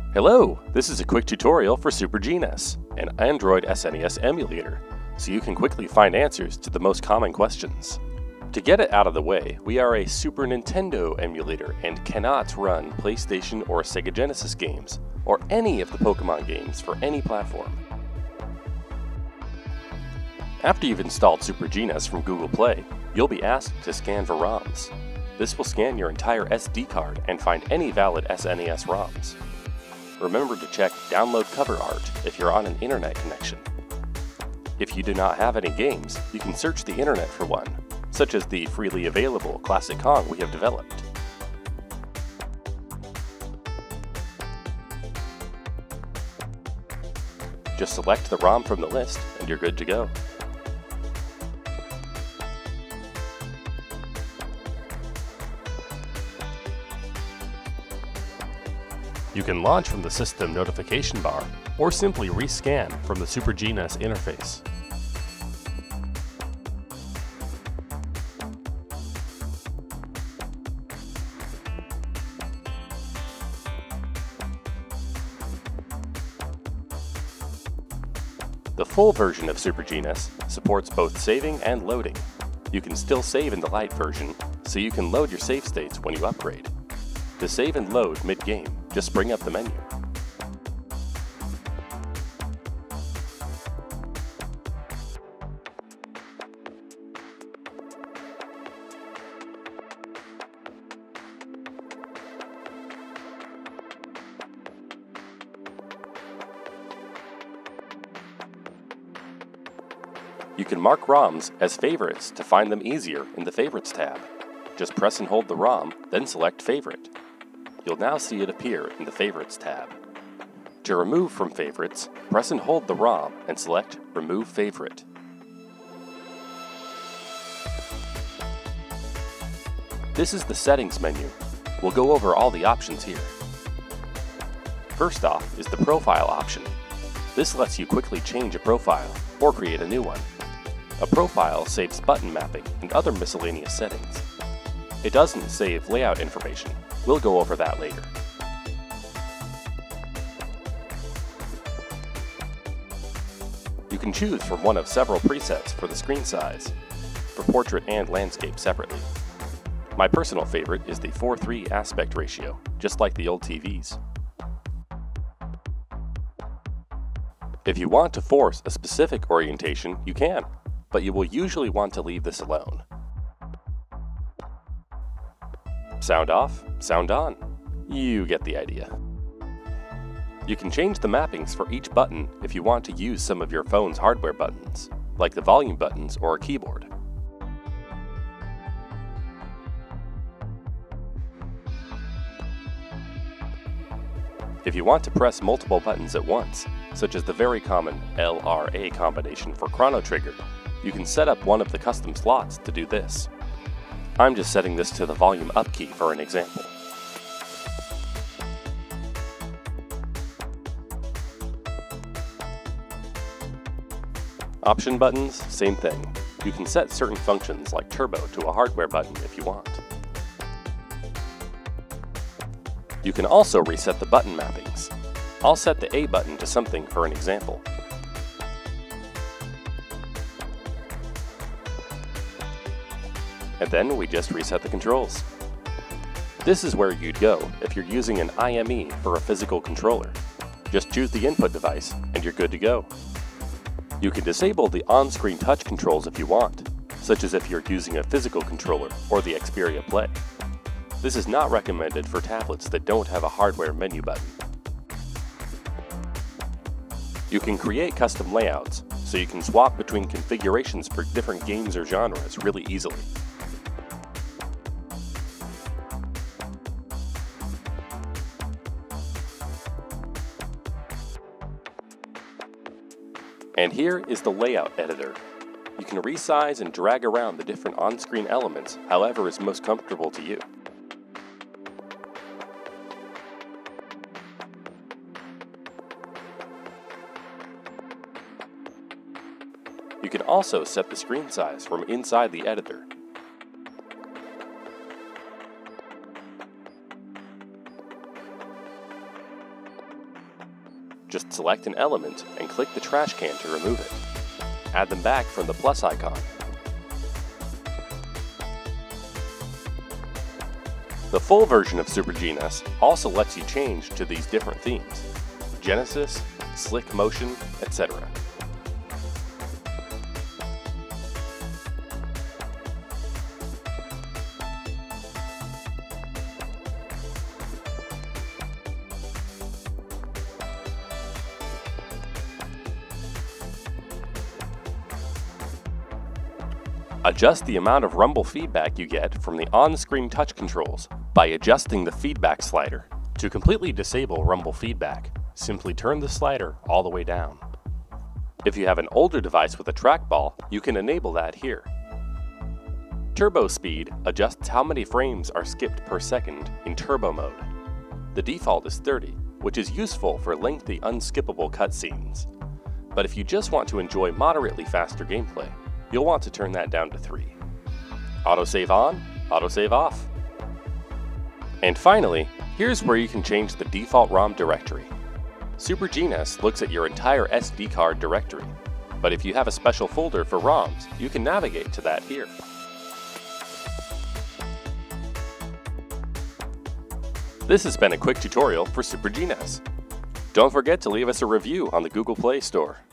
Hello, this is a quick tutorial for SuperGNES, an Android SNES emulator, so you can quickly find answers to the most common questions. To get it out of the way, we are a Super Nintendo emulator and cannot run PlayStation or Sega Genesis games, or any of the Pokemon games for any platform. After you've installed SuperGNES from Google Play, you'll be asked to scan for ROMs. This will scan your entire SD card and find any valid SNES ROMs. Remember to check Download Cover Art if you're on an internet connection. If you do not have any games, you can search the internet for one, such as the freely available Classic Kong we have developed. Just select the ROM from the list and you're good to go. You can launch from the system notification bar, or simply rescan from the SuperGNES interface. The full version of SuperGNES supports both saving and loading. You can still save in the light version, so you can load your save states when you upgrade. To save and load mid-game, just bring up the menu. You can mark ROMs as favorites to find them easier in the Favorites tab. Just press and hold the ROM, then select Favorite. You'll now see it appear in the Favorites tab. To remove from Favorites, press and hold the ROM and select Remove Favorite. This is the Settings menu. We'll go over all the options here. First off is the Profile option. This lets you quickly change a profile or create a new one. A profile saves button mapping and other miscellaneous settings. It doesn't save layout information. We'll go over that later. You can choose from one of several presets for the screen size, for portrait and landscape separately. My personal favorite is the 4:3 aspect ratio, just like the old TVs. If you want to force a specific orientation, you can, but you will usually want to leave this alone. Sound off, sound on. You get the idea. You can change the mappings for each button if you want to use some of your phone's hardware buttons, like the volume buttons or a keyboard. If you want to press multiple buttons at once, such as the very common LRA combination for Chrono Trigger, you can set up one of the custom slots to do this. I'm just setting this to the volume up key for an example. Option buttons, same thing. You can set certain functions like turbo to a hardware button if you want. You can also reset the button mappings. I'll set the A button to something for an example. And then we just reset the controls. This is where you'd go if you're using an IME for a physical controller. Just choose the input device and you're good to go. You can disable the on-screen touch controls if you want, such as if you're using a physical controller or the Xperia Play. This is not recommended for tablets that don't have a hardware menu button. You can create custom layouts, so you can swap between configurations for different games or genres really easily. And here is the layout editor. You can resize and drag around the different on-screen elements however is most comfortable to you. You can also set the screen size from inside the editor. Just select an element and click the trash can to remove it. Add them back from the plus icon. The full version of SuperGNES also lets you change to these different themes: Genesis, Slick Motion, etc. Adjust the amount of rumble feedback you get from the on-screen touch controls by adjusting the feedback slider. To completely disable rumble feedback, simply turn the slider all the way down. If you have an older device with a trackball, you can enable that here. Turbo speed adjusts how many frames are skipped per second in turbo mode. The default is 30, which is useful for lengthy unskippable cutscenes. But if you just want to enjoy moderately faster gameplay, you'll want to turn that down to 3. Autosave on, autosave off. And finally, here's where you can change the default ROM directory. SuperGNES looks at your entire SD card directory, but if you have a special folder for ROMs, you can navigate to that here. This has been a quick tutorial for SuperGNES. Don't forget to leave us a review on the Google Play Store.